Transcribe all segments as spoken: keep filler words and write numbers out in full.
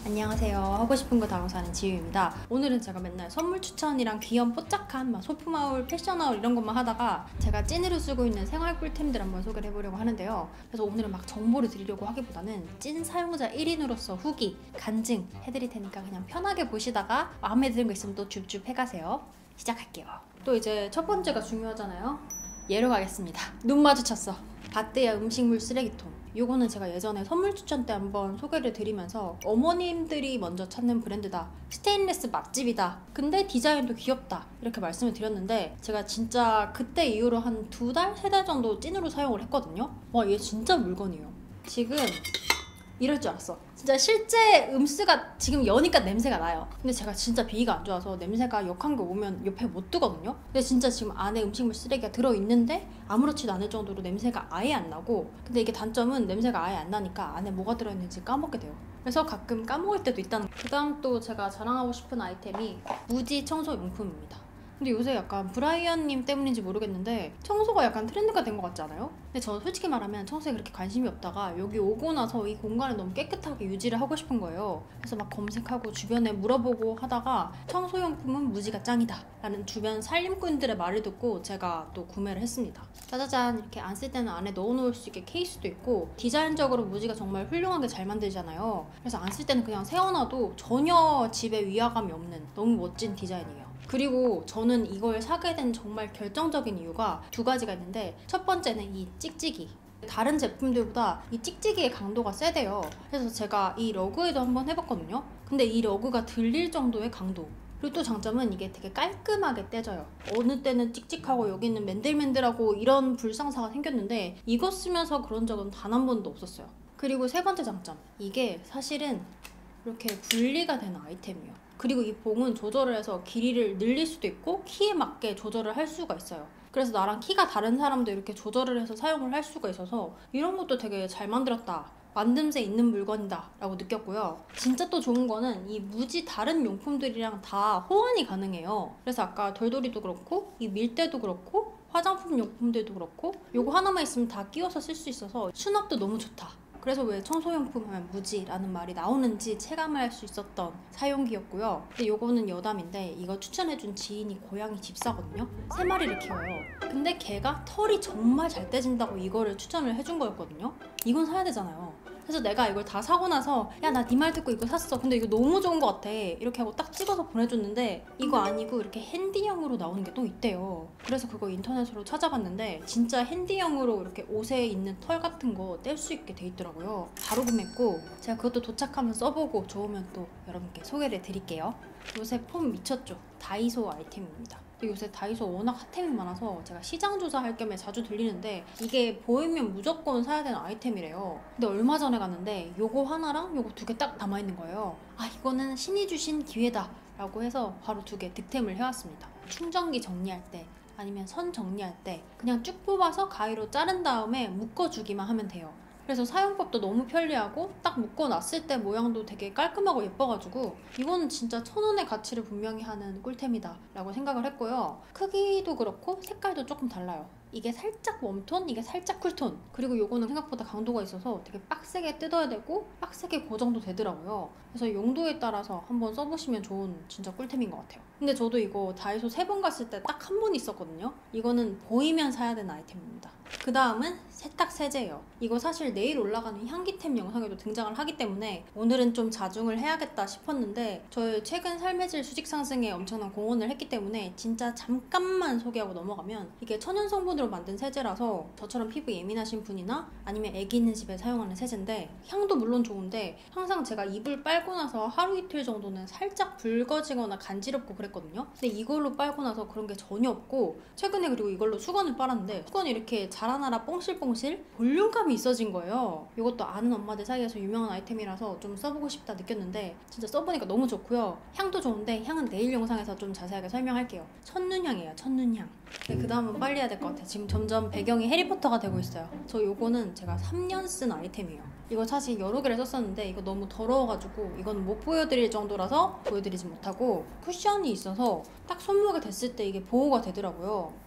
안녕하세요. 하고 싶은 거 다 하고 사는 지유입니다. 오늘은 제가 맨날 선물 추천이랑 귀염 뽀짝한 막 소품하울, 패션하울 이런 것만 하다가 제가 찐으로 쓰고 있는 생활 꿀템들 한번 소개를 해보려고 하는데요. 그래서 오늘은 막 정보를 드리려고 하기보다는 찐 사용자 일 인으로서 후기, 간증 해드릴 테니까 그냥 편하게 보시다가 마음에 드는 거 있으면 또 줍줍 해가세요. 시작할게요. 또 이제 첫 번째가 중요하잖아요. 얘로 가겠습니다. 눈 마주쳤어. 바뜨야 음식물 쓰레기통. 요거는 제가 예전에 선물 추천 때 한번 소개를 드리면서 어머님들이 먼저 찾는 브랜드다, 스테인리스 맛집이다, 근데 디자인도 귀엽다 이렇게 말씀을 드렸는데, 제가 진짜 그때 이후로 한 두 달, 세 달 정도 찐으로 사용을 했거든요. 와, 얘 진짜 물건이에요. 지금 이럴 줄 알았어. 진짜 실제 음스가 지금 여니까 냄새가 나요. 근데 제가 진짜 비위가 안 좋아서 냄새가 역한 거 오면 옆에 못 두거든요. 근데 진짜 지금 안에 음식물 쓰레기가 들어있는데 아무렇지도 않을 정도로 냄새가 아예 안 나고, 근데 이게 단점은 냄새가 아예 안 나니까 안에 뭐가 들어있는지 까먹게 돼요. 그래서 가끔 까먹을 때도 있다는. 그 다음 또 제가 자랑하고 싶은 아이템이 무지 청소용품입니다. 근데 요새 약간 브라이언님 때문인지 모르겠는데 청소가 약간 트렌드가 된 것 같지 않아요? 근데 저는 솔직히 말하면 청소에 그렇게 관심이 없다가 여기 오고 나서 이 공간을 너무 깨끗하게 유지를 하고 싶은 거예요. 그래서 막 검색하고 주변에 물어보고 하다가 청소용품은 무지가 짱이다 라는 주변 살림꾼들의 말을 듣고 제가 또 구매를 했습니다. 짜자잔, 이렇게 안 쓸 때는 안에 넣어놓을 수 있게 케이스도 있고, 디자인적으로 무지가 정말 훌륭하게 잘 만들잖아요. 그래서 안 쓸 때는 그냥 세워놔도 전혀 집에 위화감이 없는 너무 멋진 디자인이에요. 그리고 저는 이걸 사게 된 정말 결정적인 이유가 두 가지가 있는데, 첫 번째는 이 찍찍이. 다른 제품들보다 이 찍찍이의 강도가 세대요. 그래서 제가 이 러그에도 한번 해봤거든요. 근데 이 러그가 들릴 정도의 강도. 그리고 또 장점은 이게 되게 깔끔하게 떼져요. 어느 때는 찍찍하고 여기는 맨들맨들하고 이런 불상사가 생겼는데 이거 쓰면서 그런 적은 단 한 번도 없었어요. 그리고 세 번째 장점, 이게 사실은 이렇게 분리가 되는 아이템이에요. 그리고 이 봉은 조절을 해서 길이를 늘릴 수도 있고 키에 맞게 조절을 할 수가 있어요. 그래서 나랑 키가 다른 사람도 이렇게 조절을 해서 사용을 할 수가 있어서 이런 것도 되게 잘 만들었다, 만듦새 있는 물건이다 라고 느꼈고요. 진짜 또 좋은 거는 이 무지 다른 용품들이랑 다 호환이 가능해요. 그래서 아까 돌돌이도 그렇고 이 밀대도 그렇고 화장품 용품들도 그렇고 요거 하나만 있으면 다 끼워서 쓸 수 있어서 수납도 너무 좋다. 그래서 왜 청소용품 하면 무지라는 말이 나오는지 체감할 수 있었던 사용기였고요. 근데 요거는 여담인데 이거 추천해준 지인이 고양이 집사거든요. 세 마리를 키워요. 근데 걔가 털이 정말 잘 떼진다고 이거를 추천을 해준 거였거든요. 이건 사야 되잖아요. 그래서 내가 이걸 다 사고 나서 야, 나 네 말 듣고 이거 샀어, 근데 이거 너무 좋은 것 같아 이렇게 하고 딱 찍어서 보내줬는데 이거 아니고 이렇게 핸디형으로 나오는 게 또 있대요. 그래서 그거 인터넷으로 찾아봤는데 진짜 핸디형으로 이렇게 옷에 있는 털 같은 거 뗄 수 있게 돼 있더라고요. 바로 구매했고 제가 그것도 도착하면 써보고 좋으면 또 여러분께 소개를 드릴게요. 요새 폼 미쳤죠? 다이소 아이템입니다. 요새 다이소 워낙 핫템이 많아서 제가 시장 조사할 겸에 자주 들리는데 이게 보이면 무조건 사야 되는 아이템이래요. 근데 얼마 전에 갔는데 요거 하나랑 요거 두 개 딱 남아있는 거예요. 아, 이거는 신이 주신 기회다 라고 해서 바로 두 개 득템을 해왔습니다. 충전기 정리할 때 아니면 선 정리할 때 그냥 쭉 뽑아서 가위로 자른 다음에 묶어주기만 하면 돼요. 그래서 사용법도 너무 편리하고 딱 묶어놨을 때 모양도 되게 깔끔하고 예뻐가지고 이거는 진짜 천 원의 가치를 분명히 하는 꿀템이다 라고 생각을 했고요. 크기도 그렇고 색깔도 조금 달라요. 이게 살짝 웜톤, 이게 살짝 쿨톤. 그리고 요거는 생각보다 강도가 있어서 되게 빡세게 뜯어야 되고 빡세게 고정도 되더라고요. 그래서 용도에 따라서 한번 써보시면 좋은 진짜 꿀템인 것 같아요. 근데 저도 이거 다이소 세 번 갔을 때 딱 한 번 있었거든요. 이거는 보이면 사야 되는 아이템입니다. 그 다음은 세탁 세제예요. 이거 사실 내일 올라가는 향기템 영상에도 등장을 하기 때문에 오늘은 좀 자중을 해야겠다 싶었는데 저의 최근 삶의 질 수직 상승에 엄청난 공헌을 했기 때문에 진짜 잠깐만 소개하고 넘어가면, 이게 천연 성분으로 만든 세제라서 저처럼 피부 예민하신 분이나 아니면 애기 있는 집에 사용하는 세제인데 향도 물론 좋은데 항상 제가 이불 빨고 나서 하루 이틀 정도는 살짝 붉어지거나 간지럽고 그랬거든요. 근데 이걸로 빨고 나서 그런 게 전혀 없고, 최근에 그리고 이걸로 수건을 빨았는데 수건이 이렇게 자라나라 뽕실뽕실 볼륨감이 있어진 거예요. 이것도 아는 엄마들 사이에서 유명한 아이템이라서 좀 써보고 싶다 느꼈는데 진짜 써보니까 너무 좋고요. 향도 좋은데 향은 내일 영상에서 좀 자세하게 설명할게요. 첫눈향이에요, 첫눈향. 네, 그 다음은 빨리 해야 될 것 같아요. 지금 점점 배경이 해리포터가 되고 있어요. 저 요거는 제가 삼 년 쓴 아이템이에요. 이거 사실 여러 개를 썼었는데 이거 너무 더러워가지고 이건 못 보여드릴 정도라서 보여드리지 못하고, 쿠션이 있어서 딱 손목에 댔을 때 이게 보호가 되더라고요.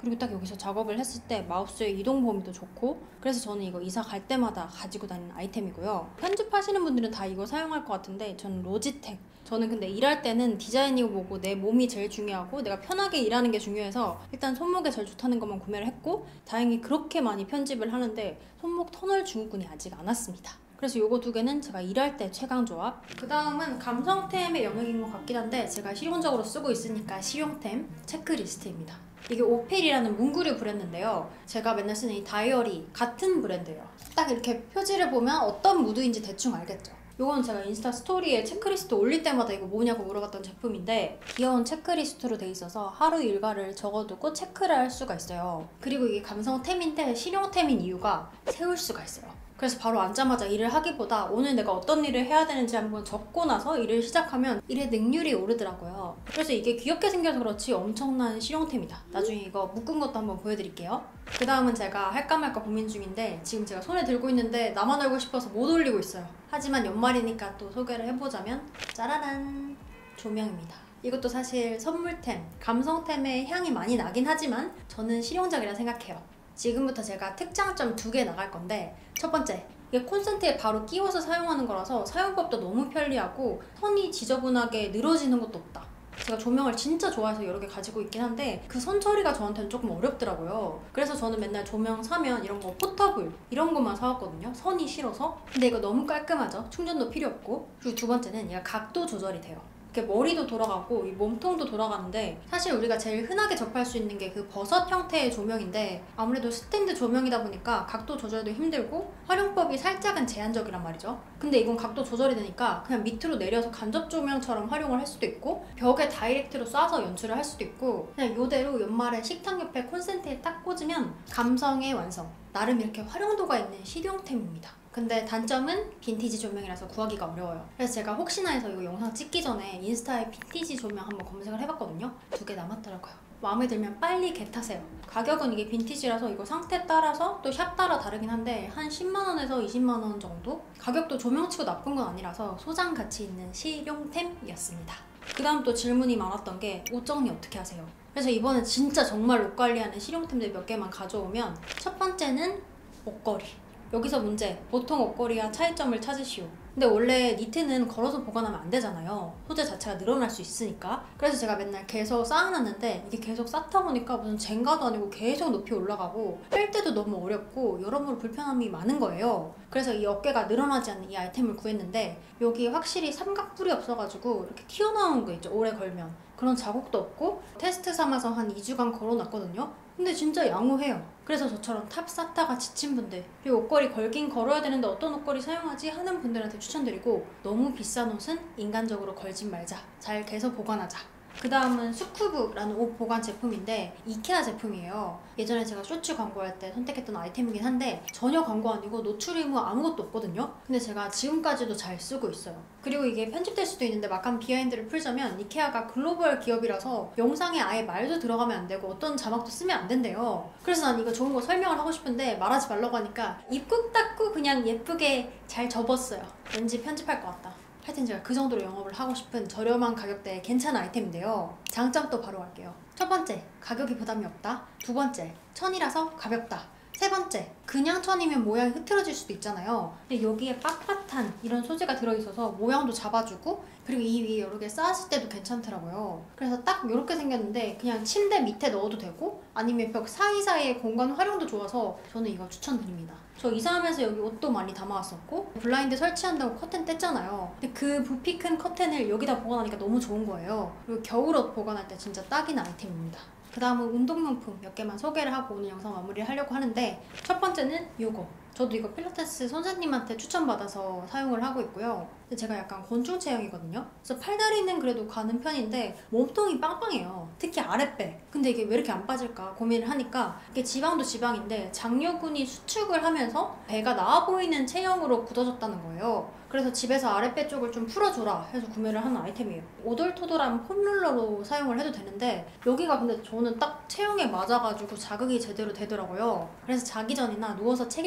그리고 딱 여기서 작업을 했을 때 마우스의 이동 범위도 좋고, 그래서 저는 이거 이사 갈 때마다 가지고 다니는 아이템이고요. 편집하시는 분들은 다 이거 사용할 것 같은데 저는 로지텍. 저는 근데 일할 때는 디자인이고 뭐고 내 몸이 제일 중요하고 내가 편하게 일하는 게 중요해서 일단 손목에 제일 좋다는 것만 구매를 했고, 다행히 그렇게 많이 편집을 하는데 손목 터널 증후군이 아직 안 왔습니다. 그래서 요거 두 개는 제가 일할 때 최강 조합. 그 다음은 감성템의 영역인 것 같긴 한데 제가 실용적으로 쓰고 있으니까 실용템 체크리스트입니다. 이게 오펠이라는 문구류 브랜드인데요. 제가 맨날 쓰는 이 다이어리 같은 브랜드예요. 딱 이렇게 표지를 보면 어떤 무드인지 대충 알겠죠? 요건 제가 인스타 스토리에 체크리스트 올릴 때마다 이거 뭐냐고 물어봤던 제품인데, 귀여운 체크리스트로 돼 있어서 하루 일과를 적어두고 체크를 할 수가 있어요. 그리고 이게 감성템인데 실용템인 이유가 세울 수가 있어요. 그래서 바로 앉자마자 일을 하기보다 오늘 내가 어떤 일을 해야 되는지 한번 적고 나서 일을 시작하면 일의 능률이 오르더라고요. 그래서 이게 귀엽게 생겨서 그렇지 엄청난 실용템이다. 나중에 이거 묶은 것도 한번 보여드릴게요. 그 다음은 제가 할까 말까 고민 중인데, 지금 제가 손에 들고 있는데 나만 알고 싶어서 못 올리고 있어요. 하지만 연말이니까 또 소개를 해보자면 짜라란! 조명입니다. 이것도 사실 선물템, 감성템의 향이 많이 나긴 하지만 저는 실용적이라 생각해요. 지금부터 제가 특장점 두 개 나갈 건데, 첫 번째, 이게 콘센트에 바로 끼워서 사용하는 거라서 사용법도 너무 편리하고 선이 지저분하게 늘어지는 것도 없다. 제가 조명을 진짜 좋아해서 여러 개 가지고 있긴 한데 그 선 처리가 저한테는 조금 어렵더라고요. 그래서 저는 맨날 조명 사면 이런 거 포터블 이런 것만 사왔거든요. 선이 싫어서. 근데 이거 너무 깔끔하죠? 충전도 필요 없고. 그리고 두 번째는 얘가 각도 조절이 돼요. 이렇게 머리도 돌아가고 이 몸통도 돌아가는데, 사실 우리가 제일 흔하게 접할 수 있는 게 그 버섯 형태의 조명인데 아무래도 스탠드 조명이다 보니까 각도 조절도 힘들고 활용법이 살짝은 제한적이란 말이죠. 근데 이건 각도 조절이 되니까 그냥 밑으로 내려서 간접 조명처럼 활용을 할 수도 있고, 벽에 다이렉트로 쏴서 연출을 할 수도 있고, 그냥 이대로 연말에 식탁 옆에 콘센트에 딱 꽂으면 감성의 완성. 나름 이렇게 활용도가 있는 실용템입니다. 근데 단점은 빈티지 조명이라서 구하기가 어려워요. 그래서 제가 혹시나 해서 이거 영상 찍기 전에 인스타에 빈티지 조명 한번 검색을 해봤거든요. 두 개 남았더라고요. 마음에 들면 빨리 겟하세요. 가격은 이게 빈티지라서 이거 상태 따라서 또 샵 따라 다르긴 한데 한 십만 원에서 이십만 원 정도? 가격도 조명치고 나쁜 건 아니라서 소장 가치 있는 실용템이었습니다. 그 다음 또 질문이 많았던 게 옷 정리 어떻게 하세요? 그래서 이번엔 진짜 정말 옷 관리하는 실용템들 몇 개만 가져오면, 첫 번째는 옷걸이. 여기서 문제, 보통 옷걸이와 차이점을 찾으시오. 근데 원래 니트는 걸어서 보관하면 안 되잖아요. 소재 자체가 늘어날 수 있으니까. 그래서 제가 맨날 계속 쌓아놨는데 이게 계속 쌓다 보니까 무슨 젠가도 아니고 계속 높이 올라가고 뺄 때도 너무 어렵고 여러모로 불편함이 많은 거예요. 그래서 이 어깨가 늘어나지 않는 이 아이템을 구했는데, 여기 확실히 삼각뿔이 없어가지고 이렇게 튀어나온 거 있죠, 오래 걸면. 그런 자국도 없고, 테스트 삼아서 한 이 주간 걸어놨거든요. 근데 진짜 양호해요. 그래서 저처럼 탑 쌓다가 지친 분들, 그리고 옷걸이 걸긴 걸어야 되는데 어떤 옷걸이 사용하지 하는 분들한테 추천드리고, 너무 비싼 옷은 인간적으로 걸진 말자. 잘 개서 보관하자. 그 다음은 수쿠브라는 옷 보관 제품인데 이케아 제품이에요. 예전에 제가 쇼츠 광고할 때 선택했던 아이템이긴 한데 전혀 광고 아니고 노출 의무 아무것도 없거든요. 근데 제가 지금까지도 잘 쓰고 있어요. 그리고 이게 편집될 수도 있는데 막간 비하인드를 풀자면, 이케아가 글로벌 기업이라서 영상에 아예 말도 들어가면 안 되고 어떤 자막도 쓰면 안 된대요. 그래서 난 이거 좋은 거 설명을 하고 싶은데 말하지 말라고 하니까 입 꾹 닫고 그냥 예쁘게 잘 접었어요. 왠지 편집할 것 같다. 하여튼 제가 그 정도로 영업을 하고 싶은 저렴한 가격대의 괜찮은 아이템인데요. 장점도 바로 갈게요. 첫 번째, 가격이 부담이 없다. 두 번째, 천이라서 가볍다. 세 번째, 그냥 천이면 모양이 흐트러질 수도 있잖아요. 근데 여기에 빳빳한 이런 소재가 들어있어서 모양도 잡아주고, 그리고 이 위에 여러 개 쌓았을 때도 괜찮더라고요. 그래서 딱 이렇게 생겼는데 그냥 침대 밑에 넣어도 되고 아니면 벽 사이사이에 공간 활용도 좋아서 저는 이거 추천드립니다. 저 이사하면서 여기 옷도 많이 담아왔었고 블라인드 설치한다고 커튼 뗐잖아요. 근데 그 부피 큰 커튼을 여기다 보관하니까 너무 좋은 거예요. 그리고 겨울옷 보관할 때 진짜 딱인 아이템입니다. 그 다음은 운동용품 몇 개만 소개를 하고 오늘 영상 마무리를 하려고 하는데, 첫 번째는 이거. 저도 이거 필라테스 선생님한테 추천받아서 사용을 하고 있고요. 근데 제가 약간 곤충 체형이거든요. 그래서 팔다리는 그래도 가는 편인데 몸통이 빵빵해요. 특히 아랫배. 근데 이게 왜 이렇게 안 빠질까 고민을 하니까, 이게 지방도 지방인데 장요근이 수축을 하면서 배가 나와 보이는 체형으로 굳어졌다는 거예요. 그래서 집에서 아랫배 쪽을 좀 풀어줘라 해서 구매를 한 아이템이에요. 오돌토돌한 폼롤러로 사용을 해도 되는데 여기가 근데 저는 딱 체형에 맞아가지고 자극이 제대로 되더라고요. 그래서 자기 전이나 누워서 책 읽을 때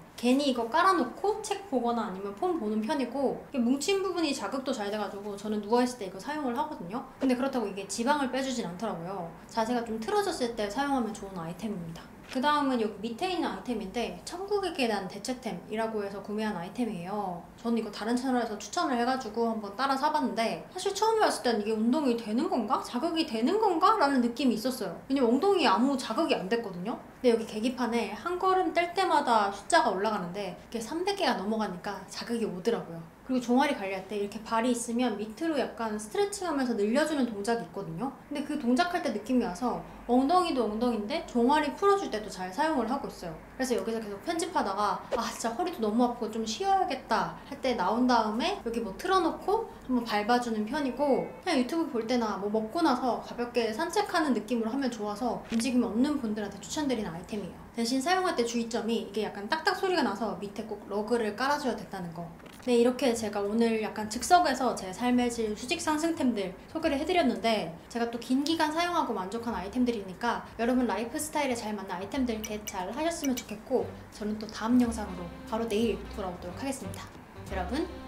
괜히 이거 깔아놓고 책 보거나 아니면 폰 보는 편이고, 이게 뭉친 부분이 자극도 잘 돼가지고 저는 누워있을 때 이거 사용을 하거든요. 근데 그렇다고 이게 지방을 빼주진 않더라고요. 자세가 좀 틀어졌을 때 사용하면 좋은 아이템입니다. 그 다음은 여기 밑에 있는 아이템인데 천국에게 대한 대체템이라고 해서 구매한 아이템이에요. 저는 이거 다른 채널에서 추천을 해가지고 한번 따라 사봤는데, 사실 처음에 왔을 때는 이게 운동이 되는 건가? 자극이 되는 건가? 라는 느낌이 있었어요. 왜냐면 엉덩이에 아무 자극이 안 됐거든요. 근데 여기 계기판에 한 걸음 뗄 때마다 숫자가 올라가는데 이게 삼백 개가 넘어가니까 자극이 오더라고요. 그리고 종아리 관리할 때 이렇게 발이 있으면 밑으로 약간 스트레칭하면서 늘려주는 동작이 있거든요. 근데 그 동작할 때 느낌이 와서 엉덩이도 엉덩이인데 종아리 풀어줄 때도 잘 사용을 하고 있어요. 그래서 여기서 계속 편집하다가 아 진짜 허리도 너무 아프고 좀 쉬어야겠다 할 때 나온 다음에 여기 뭐 틀어놓고 한번 밟아주는 편이고, 그냥 유튜브 볼 때나 뭐 먹고 나서 가볍게 산책하는 느낌으로 하면 좋아서 움직임이 없는 분들한테 추천드리는 아이템이에요. 대신 사용할 때 주의점이 이게 약간 딱딱 소리가 나서 밑에 꼭 러그를 깔아줘야 된다는 거. 네, 이렇게 제가 오늘 약간 즉석에서 제 삶의 질 수직 상승템들 소개를 해드렸는데, 제가 또 긴 기간 사용하고 만족한 아이템들이니까 여러분 라이프 스타일에 잘 맞는 아이템들 겟 잘 하셨으면 좋겠고, 저는 또 다음 영상으로 바로 내일 돌아오도록 하겠습니다. 여러분